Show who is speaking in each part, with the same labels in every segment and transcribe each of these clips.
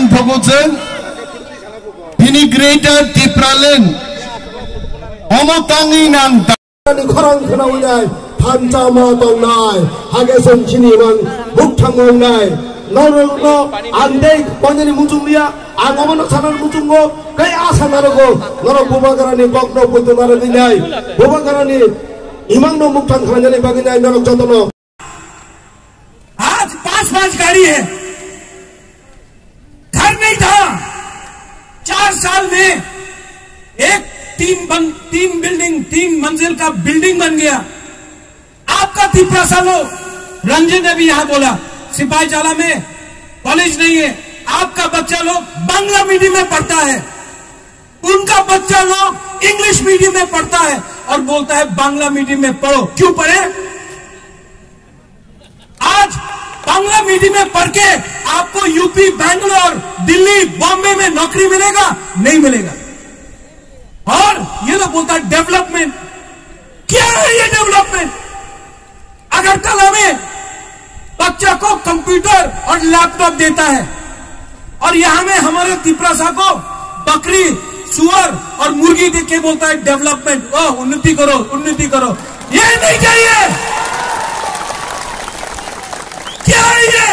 Speaker 1: nantogochen bini Greater Tipraland omotangi nang
Speaker 2: ni khorang khana winai phancha ma tong nai hage som chini man buktang ong nai no andai ponyani mujunglia angomono sanar mujungo kai asa narogo noro bubagarani gokno putu naro dinai bubagarani imang no muktang khana bagi nai noro jotono।
Speaker 3: आज 5-5 गाड़ी है, घर नहीं था, 4 साल में एक 3 मंजिल का बिल्डिंग बन गया। आपका तिपरासा लो, रंजन ने भी यहां बोला सिपाही जाला में कॉलेज नहीं है, आपका बच्चा लोग बांग्ला मीडियम में पढ़ता है, उनका बच्चा लोग इंग्लिश मीडियम में पढ़ता है और बोलता है बांग्ला मीडियम में पढ़ो। क्यों पढ़े? आज बांग्ला मीडियम में पढ़ के आपको यूपी, बैंगलोर, दिल्ली, बॉम्बे में नौकरी मिलेगा? नहीं मिलेगा। और ये लोग बोलता है डेवलपमेंट। क्या है ये डेवलपमेंट? अगर कल हमें बच्चा को कंप्यूटर और लैपटॉप देता है और यहां में हमारे तिपरासा को बकरी, सुअर और मुर्गी देख के बोलता है डेवलपमेंट, उन्नति करो, उन्नति करो, ये नहीं चाहिए। क्या है ये?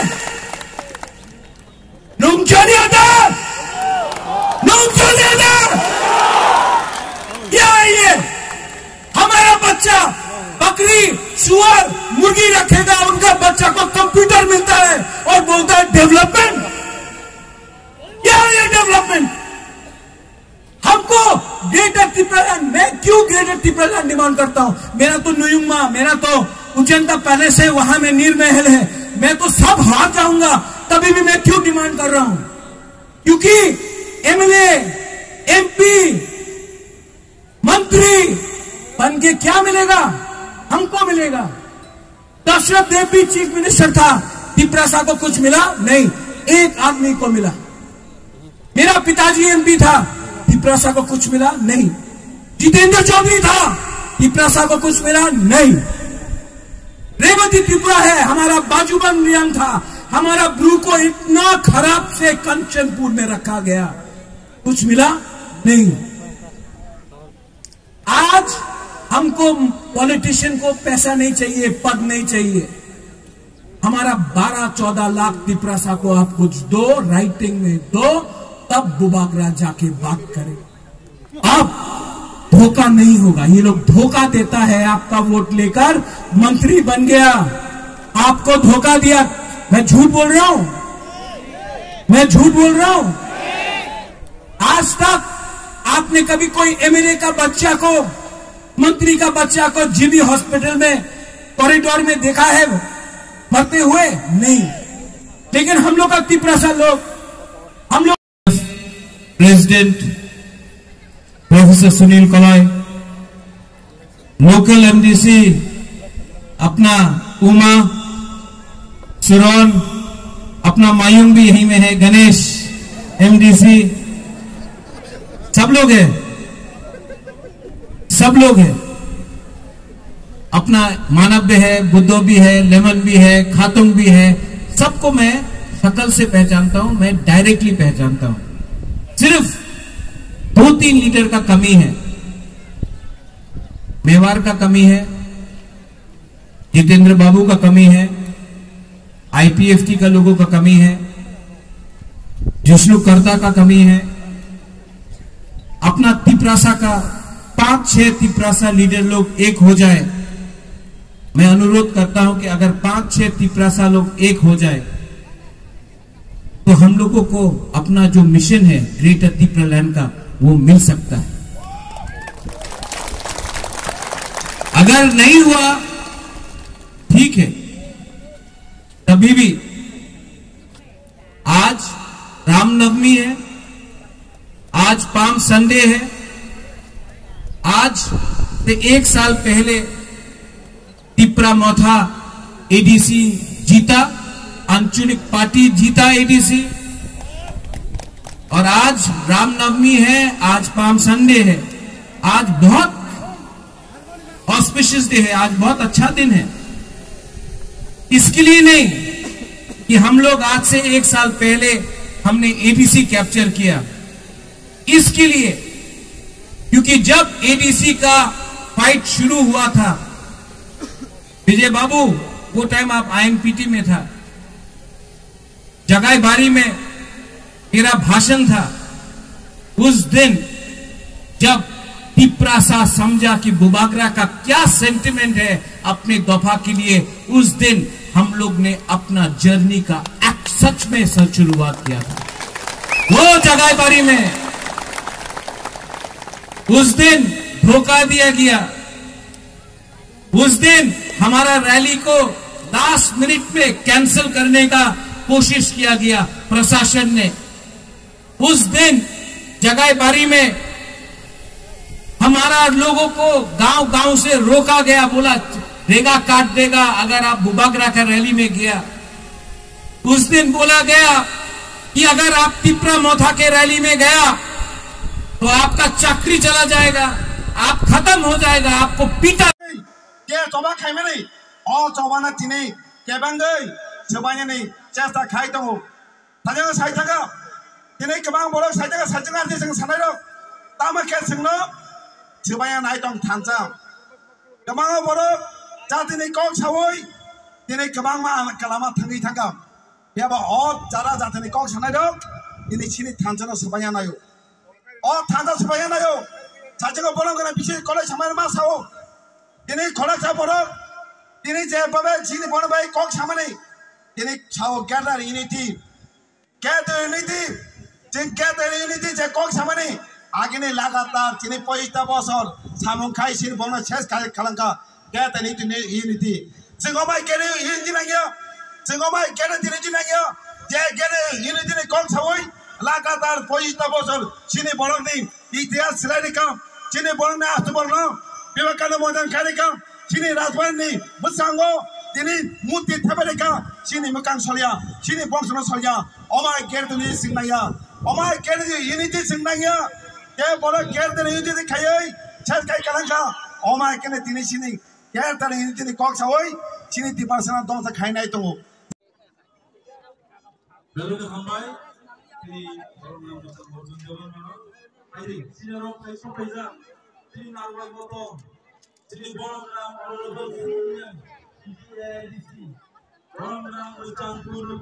Speaker 3: क्या है ये? हमारा बच्चा बकरी, सुअर, मुर्गी रखेगा, उनका बच्चा को कंप्यूटर मिलता है और बोलता है डेवलपमेंट। क्या है ये डेवलपमेंट? हमको ग्रेटर तिपरालैंड, मैं क्यों ग्रेटर तिपरालैंड डिमांड करता हूं? मेरा तो नुयुंगमा, मेरा तो उज्जैन पैलेस है, वहां में नीर महल है, मैं तो सब हार जाऊंगा, तभी भी मैं क्यों डिमांड कर रहा हूं? क्योंकि एमएलए, एमपी, मंत्री बन के क्या मिलेगा? हमको मिलेगा। दशरथ देव भी चीफ मिनिस्टर था, तिपरासा को कुछ मिला? नहीं, एक आदमी को मिला। मेरा पिताजी एमपी था, तिपरासा को कुछ मिला? नहीं। जितेंद्र चौधरी था, तिपरासा को कुछ मिला? नहीं। रेवती त्रिपुरा है, हमारा बाजूबंद नियम था, हमारा ब्रू को इतना खराब से कंचनपुर में रखा गया, कुछ मिला? नहीं। आज हमको पॉलिटिशियन को पैसा नहीं चाहिए, पद नहीं चाहिए, हमारा 12-14 लाख तिपरासा को आप कुछ दो, राइटिंग में दो, तब बुबागरा जाके बात करें। अब धोखा नहीं होगा। ये लोग धोखा देता है, आपका वोट लेकर मंत्री बन गया, आपको धोखा दिया। मैं झूठ बोल रहा हूं? मैं झूठ बोल रहा हूं? आज तक आपने कभी कोई एमएलए का बच्चा को, मंत्री का बच्चा को जीबी हॉस्पिटल में कॉरिडोर में देखा है मरते हुए? नहीं। लेकिन हम लोग का तिपरासा लोग, हम लोग
Speaker 4: president professor Sunil Kaloy, local MDC अपना उमा, सुरौन, अपना मायूंग भी यहीं में है, गणेश एमडीसी, सब लोग हैं, सब लोग हैं। अपना मानव भी है, बुद्धो भी है, लेमन भी है, खातुंग भी है, सबको मैं शक्ल से पहचानता हूं, मैं डायरेक्टली पहचानता हूं। सिर्फ 2-3 लीडर का कमी है, मेवाड़ का कमी है, जितेंद्र बाबू का कमी है, आईपीएफटी का लोगों का कमी है, जिष्णुकर्ता का कमी है, अपना तिपरासा का 5-6 तिपरासा लीडर लोग एक हो जाए। मैं अनुरोध करता हूं कि अगर 5-6 तिपरासा लोग एक हो जाए तो हम लोगों को अपना जो मिशन है ग्रेटर तिपरालैंड का, वो मिल सकता है। अगर नहीं हुआ ठीक है, तभी भी आज रामनवमी है, आज पाम संडे है, आज से 1 साल पहले तिपरा मौथा एडीसी जीता, आंचलिक पार्टी जीता एडीसी, और आज रामनवमी है, आज पाम संडे है, आज बहुत ऑस्पिशियस डे है, आज बहुत अच्छा दिन है। इसके लिए नहीं कि हम लोग आज से 1 साल पहले हमने एडीसी कैप्चर किया। इसके लिए क्योंकि जब एडीसी का फाइट शुरू हुआ था, विजय बाबू वो टाइम आप आईएनपीटी में था, जगाईबारी में मेरा भाषण था। उस दिन जब तिप्रासा समझा कि बुबागरा का क्या सेंटिमेंट है अपने दफा के लिए, उस दिन हम लोग ने अपना जर्नी का सच में शुरुआत किया था। वो जगाईबारी में उस दिन धोखा दिया गया। उस दिन हमारा रैली को लास्ट मिनट में कैंसिल करने का कोशिश किया गया प्रशासन ने। उस दिन जगाईबारी में हमारा लोगों को गांव-गांव से रोका गया, बोला रेगा काट देगा अगर आप बुबागरा का रैली में गया। उस दिन बोला गया कि अगर आप तिप्रा मोथा के रैली में गया तो आपका चाकरी चला जाएगा, आप खत्म हो जाएगा, आपको पीटा।
Speaker 5: ये चौबा खाई में नहीं और चौबा ना तीने क्या बन गई चौबाने नहीं चेस्टा खाई तो हो ताजा का साइड का तीने कबांग बोलो साइड का आते संग सनाई रो तामा क्या संगलो चौबाया नाई तो थांचा कबांग बोलो जाती नहीं कौन सावोई तीने कबांग मा कलामा थंगी थंगा या बा और ज़्यादा जाते नहीं कौन सनाई रो तीने चीनी थांचा ना चौबाया नायो और थांचा चौबाया नायो साइड का बोलो कना पीछे कॉलेज हमारे माँ सावो तीने खोला चा बोलो तीने जे बाबे चीनी बोलो भाई कौन सामने तीने सावो गैदर यूनिटी जे कौन सामने आगे ने लगातार तीने पोइस्टा बॉसर सामुं खाई सीन बोलना चेस खाई खलंका गैदर यूनिटी सिंगो भाई केरे यूनिटी नहीं है सिंगो भाई केरे यूनिटी नहीं है जे केरे यूनिटी ने कौन सावोई लगातार पोइस्टा बॉसर सीने बोलना नहीं इतिहास सिलाई का सीने बोलना आस्तु बोलना विवेकानंद मोदन खाने का सीने राजवान नहीं मुझसांगो तीने मूर्ति थपने का सीने मुकाम सोलिया सीने बॉक्स में सोलिया ओमाय केर तो नहीं सिंगनाया ओमाय केर तो यूनिटी सिंगनाया ये बोलो केर तो नहीं यूनिटी खाये चल खाई कलंका ओमाय केर तीने सीने केर तो नहीं यूनिटी कॉक्स होई सीने तिपासना दोनों से खाई नहीं तो
Speaker 6: बेलुन हमारे ती आई सीनियर ऑफ फाइव पैसा तीन नारवा मोटो तीन बॉलरा और EDC बॉलरा Chandpur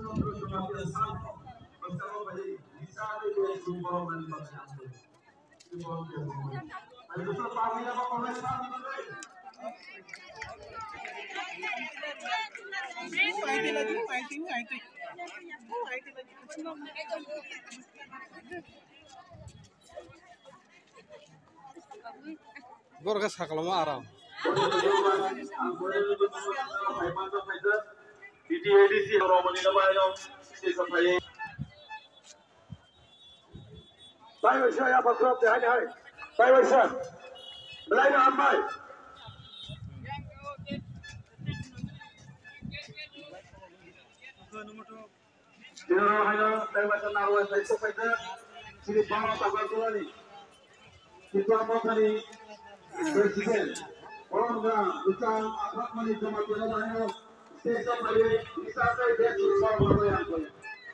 Speaker 5: Borga sakalama aram.
Speaker 6: EDC Romani na bayo sa paye.
Speaker 2: Tayo siya ya pakrop de hai. Tayo siya. Belai na amai.
Speaker 6: Sino hayo tayo sa naruwa sa paye. Sini bama pagkakawani. Ito ang mga ni President. Orangga utang apat mani jama tayo. Sesa paye isa tayo dito sa mga yan ko.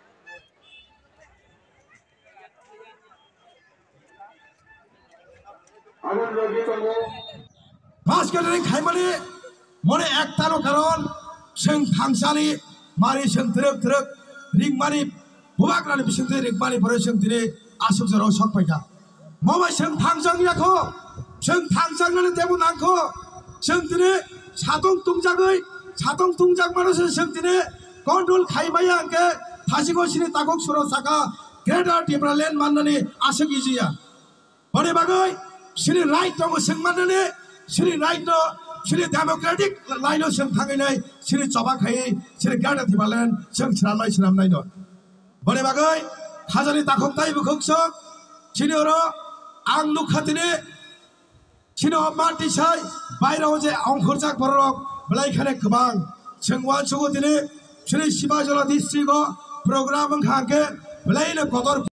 Speaker 6: Awan logi ko mo.
Speaker 2: Pas kadang khai mani mone ek taro karon seng thangsani mari seng truk ring mani bubagrani bising ring mani pore seng tine asuk jaro sok paika. Mama seng thangsang yakho seng thangsang nane tebu nangko seng tine satong tungjak manus seng tine control khai maya angke thasiko sini takok suro saka Greater Timberland manani asuk izia. Mone bagai sini right tongo seng manane sini right no sini democratic line no seng thangai nai sini choba khai sini Greater Timberland seng chram nai no. Mone bagai khajani takok tai bukhok sok sini oro ang lukhatine sini omati sai bairao je angkhorjak borok belai khane kebang sengwan sugo tine sini Sibajala district program khangke belai na kotor